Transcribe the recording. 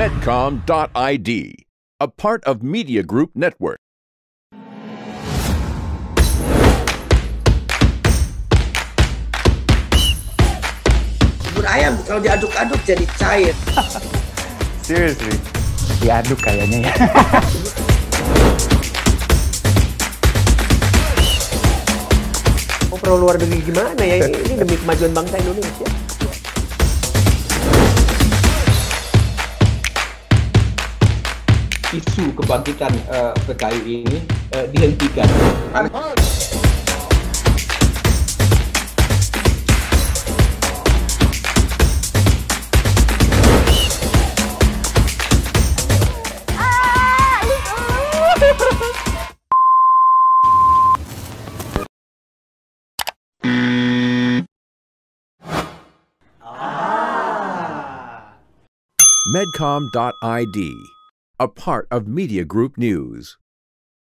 Medcom.id, a part of Media Group Network. Bubur ayam kalau diaduk-aduk jadi cair. Seriously? Diaduk kayaknya ya. Oh, perlu luar negeri gimana ya? Ini demi kemajuan bangsa Indonesia. Isu kebangkitan PKI ini dihentikan. Medcom.id, a part of Media Group News.